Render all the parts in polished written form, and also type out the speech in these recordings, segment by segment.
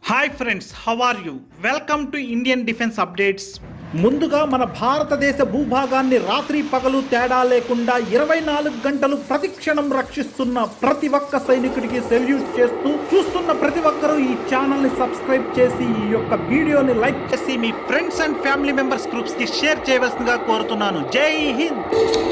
Hi friends, how are you? Welcome to Indian defence updates. ముందుగా మన భారతదేశ భూభాగాన్ని రాత్రి పగలు తేడా లేకుండా 24 గంటలు ప్రతిక్షణం రక్షిస్తున్న ప్రతి ఒక్క సైనికుడికి సెల్యూట్ చేస్తూ చూస్తున్న ప్రతి ఒక్కరూ ఈ ఛానల్ని సబ్స్క్రైబ్ చేసి ఈ యొక్క వీడియోని లైక్ చేసి మీ ఫ్రెండ్స్ అండ్ ఫ్యామిలీ మెంబర్స్ గ్రూప్స్కి షేర్ చేయవలసిందిగా కోరుతున్నాను. జై హింద్.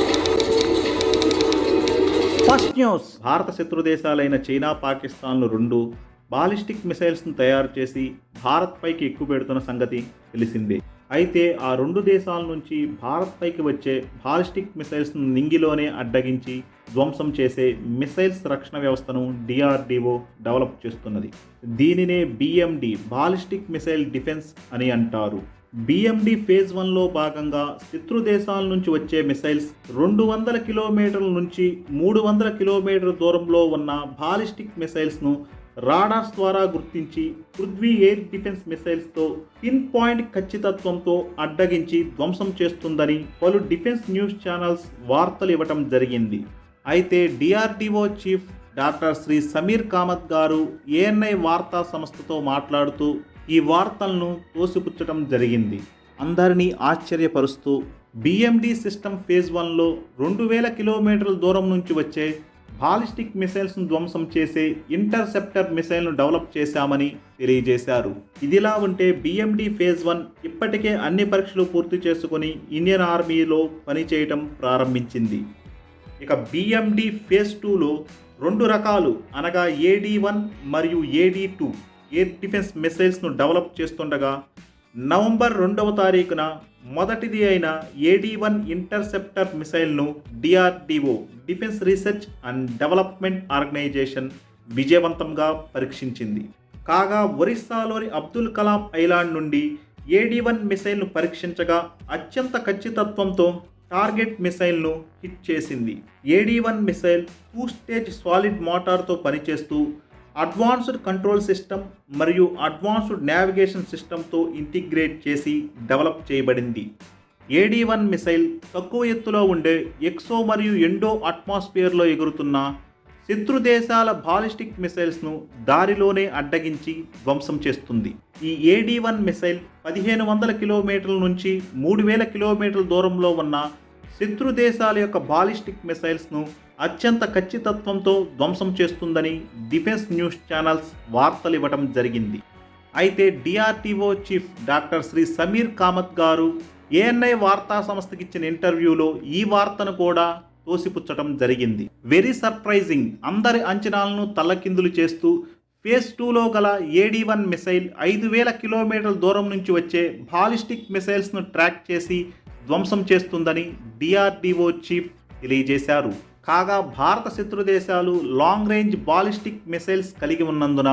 First news. భారత శత్రు దేశాలైన చైనా, పాకిస్తాన్లు రెండు బాలిస్టిక్ మిసైల్స్ను తయారు చేసి భారత్ పైకి ఎక్కుపెడుతున్న సంగతి తెలిసిందే. అయితే ఆ రెండు దేశాల నుంచి భారత్ పైకి వచ్చే బాలిస్టిక్ మిసైల్స్ను నింగిలోనే అడ్డగించి ధ్వంసం చేసే మిసైల్స్ రక్షణ వ్యవస్థను డిఆర్డిఓ డెవలప్ చేస్తున్నది. దీనినే బిఎండి, బాలిస్టిక్ మిసైల్ డిఫెన్స్ అని అంటారు. బిఎండి ఫేజ్ 1లో భాగంగా శత్రు దేశాల నుంచి వచ్చే మిసైల్స్ 200 కిలోమీటర్ల నుంచి 300 కిలోమీటర్ల దూరంలో ఉన్న బాలిస్టిక్ మిసైల్స్ను రాడార్స్ ద్వారా గుర్తించి పృథ్వీ ఎయిర్ డిఫెన్స్ మిసైల్స్తో పిన్ పాయింట్ ఖచ్చితత్వంతో అడ్డగించి ధ్వంసం చేస్తుందని పలు డిఫెన్స్ న్యూస్ ఛానల్స్ వార్తలు ఇవ్వటం జరిగింది. అయితే DRDO chief doctor Shri Sameer Kamath గారు ఏఎన్ఐ వార్తా సంస్థతో మాట్లాడుతూ ఈ వార్తలను తోసిపుచ్చడం జరిగింది. అందరినీ ఆశ్చర్యపరుస్తూ బిఎండి సిస్టమ్ ఫేజ్ 1లో 2000 కిలోమీటర్ల దూరం నుంచి వచ్చే బాలిస్టిక్ మిసైల్స్ను ధ్వంసం చేసే ఇంటర్సెప్టర్ మిసైల్ను డెవలప్ చేశామని తెలియజేశారు. ఇదిలా ఉంటే బిఎండి ఫేజ్ 1 ఇప్పటికే అన్ని పరీక్షలు పూర్తి చేసుకుని ఇండియన్ ఆర్మీలో పనిచేయటం ప్రారంభించింది. ఇక బిఎండి ఫేజ్ 2లో 2 రకాలు అనగా AD1 మరియు AD2 ఎయిర్ డిఫెన్స్ మిసైల్స్ను డెవలప్ చేస్తుండగా నవంబర్ 2వ తారీఖున మొదటిది అయిన AD1 ఇంటర్సెప్టర్ మిసైల్ను DRDO, defence research and development organisation విజయవంతంగా పరీక్షించింది. కాగా ఒరిస్సాలోని అబ్దుల్ కలాం ఐలాండ్ నుండి AD1 మిసైల్ను పరీక్షించగా అత్యంత ఖచ్చితత్వంతో టార్గెట్ మిసైల్ను హిట్ చేసింది. AD1 మిసైల్ 2 స్టేజ్ సాలిడ్ మోటార్తో పనిచేస్తూ అడ్వాన్స్డ్ కంట్రోల్ సిస్టమ్ మరియు అడ్వాన్స్డ్ నావిగేషన్ సిస్టమ్తో ఇంటిగ్రేట్ చేసి డెవలప్ చేయబడింది. AD1 మిసైల్ తక్కువ ఎత్తులో ఉండే ఎక్సో మరియు ఎండో అట్మాస్ఫియర్లో ఎగురుతున్న శత్రు దేశాల బాలిస్టిక్ మిసైల్స్ను దారిలోనే అడ్డగించి ధ్వంసం చేస్తుంది. ఈ AD1 మిసైల్ 1500 కిలోమీటర్ల నుంచి 3000 కిలోమీటర్ల దూరంలో ఉన్న శత్రు దేశాల యొక్క బాలిస్టిక్ మిసైల్స్ను అత్యంత ఖచ్చితత్వంతో ధ్వంసం చేస్తుందని డిఫెన్స్ న్యూస్ ఛానల్స్ వార్తలు ఇవ్వటం జరిగింది. అయితే DRDO chief doctor Shri Sameer Kamath గారు ఏఎన్ఐ వార్తా సంస్థకి ఇచ్చిన ఇంటర్వ్యూలో ఈ వార్తను కూడా తోసిపుచ్చటం జరిగింది. Very surprising. అందరి అంచనాలను తల్లకిందులు చేస్తూ ఫేజ్ 2లో గల AD1 మిసైల్ 5000 కిలోమీటర్ల దూరం నుంచి వచ్చే బాలిస్టిక్ మిసైల్స్ను ట్రాక్ చేసి ధ్వంసం చేస్తుందని డిఆర్డిఓ చీఫ్ తెలియజేశారు. కాగా భారత శత్రు దేశాలు లాంగ్ రేంజ్ బాలిస్టిక్ మిసైల్స్ కలిగి ఉన్నందున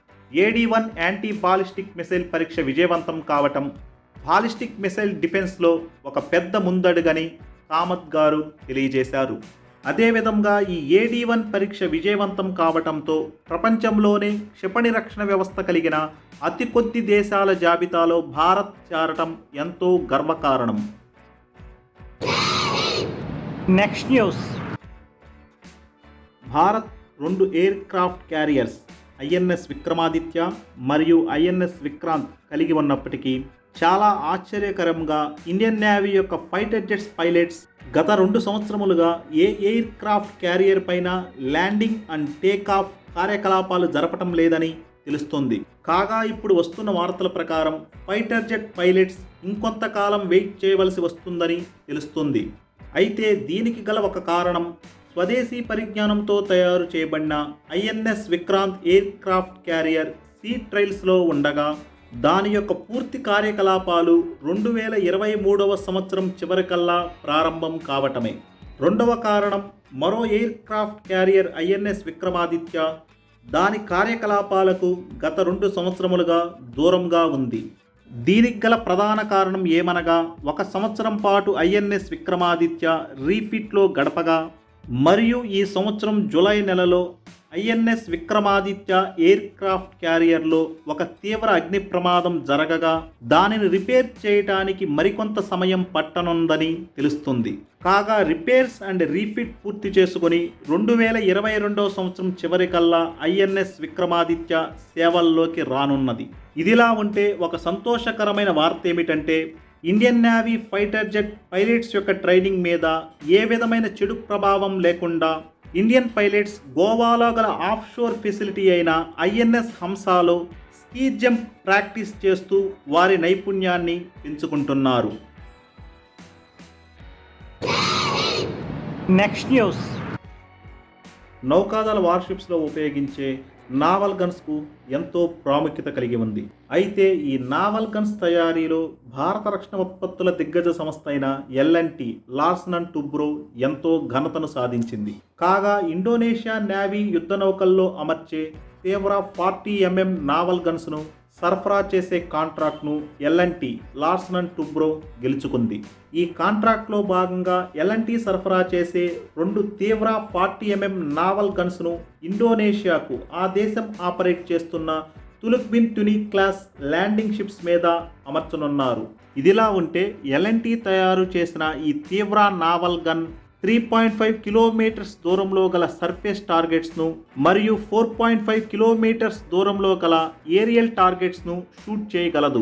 AD1 యాంటీ బాలిస్టిక్ మిసైల్ పరీక్ష విజయవంతం కావటం బాలిస్టిక్ మిసైల్ డిఫెన్స్లో ఒక పెద్ద ముందడుగని కామత్ గారు తెలియజేశారు. అదేవిధంగా ఈ AD1 పరీక్ష విజయవంతం కావటంతో ప్రపంచంలోనే క్షిపణి రక్షణ వ్యవస్థ కలిగిన అతి కొద్ది దేశాల జాబితాలో భారత్ చేరటం ఎంతో గర్వకారణం. Next news. Bharat 2 aircraft carriers INS Vikramaditya మరియు INS విక్రాంత్ కలిగి ఉన్నప్పటికీ చాలా ఆశ్చర్యకరంగా ఇండియన్ నేవీ యొక్క ఫైటర్ జెట్స్ పైలట్స్ గత 2 సంవత్సరములుగా ఏ ఎయిర్ క్రాఫ్ట్ క్యారియర్ పైన ల్యాండింగ్ అండ్ టేకాఫ్ కార్యకలాపాలు జరపటం లేదని తెలుస్తుంది. కాగా ఇప్పుడు వస్తున్న వార్తల ప్రకారం ఫైటర్ జెట్ పైలట్స్ ఇంకొంతకాలం వెయిట్ చేయవలసి వస్తుందని తెలుస్తుంది. అయితే దీనికి గల ఒక కారణం స్వదేశీ పరిజ్ఞానంతో తయారు చేయబడిన INS Vikrant aircraft carrier sea ట్రయల్స్లో ఉండగా దాని యొక్క పూర్తి కార్యకలాపాలు 2023వ సంవత్సరం చివరికల్లా ప్రారంభం కావటమే. రెండవ కారణం మరో aircraft carrier INS Vikramaditya దాని కార్యకలాపాలకు గత 2 సంవత్సరములుగా దూరంగా ఉంది. దీనికి గల ప్రధాన కారణం ఏమనగా 1 సంవత్సరం పాటు INS విక్రమాదిత్య రీఫిట్లో గడపగా మరియు ఈ సంవత్సరం జూలై నెలలో ఐఎన్ఎస్ విక్రమాదిత్య ఎయిర్ క్రాఫ్ట్ క్యారియర్లో ఒక తీవ్ర అగ్ని ప్రమాదం జరగగా దానిని రిపేర్ చేయడానికి మరికొంత సమయం పట్టనుందని తెలుస్తుంది. కాగా రిపేర్స్ అండ్ రీఫిట్ పూర్తి చేసుకుని 2022 సంవత్సరం చివరికల్లా ఐఎన్ఎస్ విక్రమాదిత్య సేవల్లోకి రానున్నది. ఇదిలా ఉంటే ఒక సంతోషకరమైన వార్త ఏమిటంటే Indian navy fighter jet pilots యొక్క ట్రైనింగ్ మీద ఏ విధమైన చెడు ప్రభావం లేకుండా ఇండియన్ పైలట్స్ గోవాలో గల ఆఫ్షోర్ ఫెసిలిటీ అయిన ఐఎన్ఎస్ హంసాలో స్కీ జంప్ ప్రాక్టీస్ చేస్తూ వారి నైపుణ్యాన్ని పెంచుకుంటున్నారు. Next news. నౌకాదళ వార్షిప్స్లో ఉపయోగించే నావల్ గన్స్కు ఎంతో ప్రాముఖ్యత కలిగి ఉంది. అయితే ఈ నావల్ గన్స్ తయారీలో భారత రక్షణ ఉత్పత్తుల దిగ్గజ సంస్థ అయిన L&T లార్సన్ అండ్ టూబ్రో ఎంతో ఘనతను సాధించింది. కాగా ఇండోనేషియా నేవీ యుద్ధ నౌకల్లో అమర్చే తీవ్ర 40 mm నావల్ గన్స్ను సరఫరా చేసే కాంట్రాక్ట్ను L&T లార్సన్ అండ్ టూబ్రో గెలుచుకుంది. ఈ కాంట్రాక్ట్లో భాగంగా L&T సరఫరా చేసే 2 తీవ్ర 40 mm నావల్ గన్స్ను ఇండోనేషియాకు ఆ దేశం ఆపరేట్ చేస్తున్న Teluk Bintuni class landing ships మీద అమర్చనున్నారు. ఇదిలా ఉంటే L&T తయారు చేసిన ఈ తీవ్ర నావల్ గన్ 3.5 కిలోమీటర్స్ దూరంలో గల సర్ఫేస్ టార్గెట్స్ను మరియు 4.5 కిలోమీటర్స్ దూరంలో గల ఏరియల్ టార్గెట్స్ను షూట్ చేయగలదు.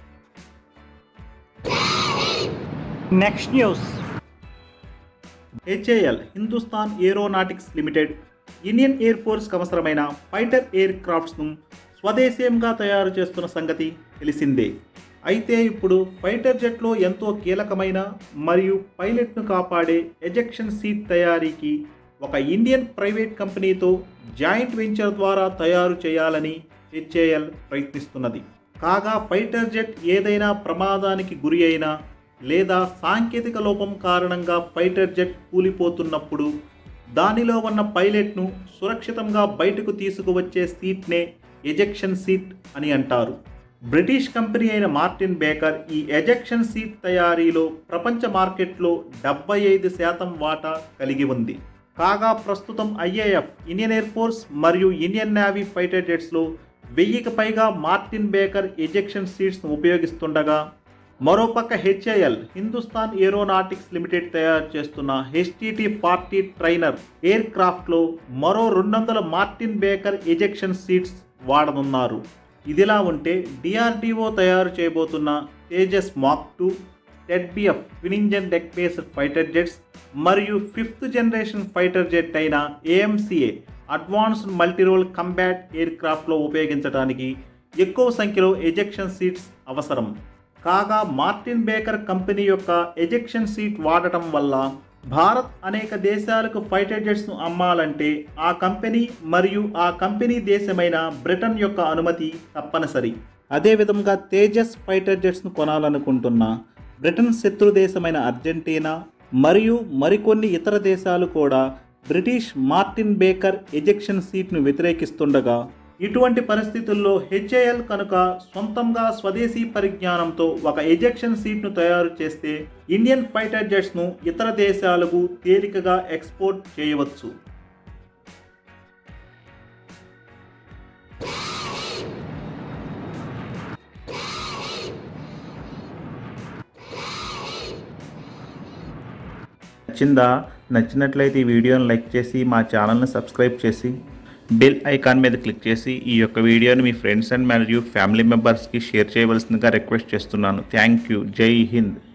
Next news. HAL Hindustan aeronautics limited Indian air ఫోర్స్కి అవసరమైన ఫైటర్ ఎయిర్ క్రాఫ్ట్స్ను స్వదేశీయంగా తయారు చేస్తున్న సంగతి తెలిసిందే. అయితే ఇప్పుడు ఫైటర్ జెట్లో ఎంతో కీలకమైన మరియు పైలట్ను కాపాడే ఎజెక్షన్ సీట్ తయారీకి ఒక ఇండియన్ ప్రైవేట్ కంపెనీతో జాయింట్ వెంచర్ ద్వారా తయారు చేయాలని HAL ప్రయత్నిస్తున్నది. కాగా ఫైటర్ జెట్ ఏదైనా ప్రమాదానికి గురి అయినా లేదా సాంకేతిక లోపం కారణంగా ఫైటర్ జెట్ కూలిపోతున్నప్పుడు దానిలో ఉన్న పైలట్ను సురక్షితంగా బయటకు తీసుకువచ్చే సీట్నే ఎజెక్షన్ సీట్ అని అంటారు. బ్రిటిష్ కంపెనీ అయిన మార్టిన్ బేకర్ ఈ ఎజెక్షన్ సీట్ తయారీలో ప్రపంచ మార్కెట్లో 75% వాటా కలిగి ఉంది. కాగా ప్రస్తుతం IAF ఇండియన్ ఎయిర్ ఫోర్స్ మరియు ఇండియన్ నేవీ ఫైటర్ జెట్స్లో 1000కి పైగా మార్టిన్ బేకర్ ఎజెక్షన్ సీట్స్ను ఉపయోగిస్తుండగా మరోపక్క HAL హిందుస్థాన్ ఏరోనాటిక్స్ లిమిటెడ్ తయారు చేస్తున్న HTT-40 ట్రైనర్ ఎయిర్ క్రాఫ్ట్లో మరో 200 మార్టిన్ బేకర్ ఎజెక్షన్ సీట్స్ వాడనున్నారు. ఇదిలా ఉంటే DRDO తయారు చేయబోతున్న Tejas mark 2, TEDBF twin engine deck based fighter jets మరియు 5th జనరేషన్ ఫైటర్ జెట్ అయిన AMCA అడ్వాన్స్డ్ మల్టీరోల్ కంబాట్ ఎయిర్ క్రాఫ్ట్లో ఉపయోగించడానికి ఎక్కువ సంఖ్యలో ఎజెక్షన్ సీట్స్ అవసరం. కాగా మార్టిన్ బేకర్ కంపెనీ యొక్క ఎజెక్షన్ సీట్ వాడటం వల్ల భారత్ అనేక దేశాలకు ఫైటర్ జెట్స్ను అమ్మాలంటే ఆ కంపెనీ మరియు ఆ కంపెనీ దేశమైన బ్రిటన్ యొక్క అనుమతి తప్పనిసరి. అదేవిధంగా తేజస్ ఫైటర్ జెట్స్ను కొనాలనుకుంటున్న బ్రిటన్ శత్రు దేశమైన అర్జెంటీనా మరియు మరికొన్ని ఇతర దేశాలు కూడా బ్రిటిష్ మార్టిన్ బేకర్ ఎజెక్షన్ సీట్ను వ్యతిరేకిస్తుండగా ఇటువంటి పరిస్థితుల్లో HAL కనుక సొంతంగా స్వదేశీ పరిజ్ఞానంతో ఒక ఎజెక్షన్ సీట్ను తయారు చేస్తే ఇండియన్ ఫైటర్ జెట్స్ను ఇతర దేశాలకు తేలికగా ఎక్స్పోర్ట్ చేయవచ్చు. నచ్చినట్లయితే ఈ వీడియోని లైక్ చేసి మా ఛానల్ని సబ్స్క్రైబ్ చేసి బెల్ ఐకాన్ మీద క్లిక్ చేసి ఈ యొక్క వీడియోని మీ ఫ్రెండ్స్ అండ్ మరియు ఫ్యామిలీ మెంబర్స్కి షేర్ చేయవలసిందిగా రిక్వెస్ట్ చేస్తున్నాను. Thank you. జై హింద్.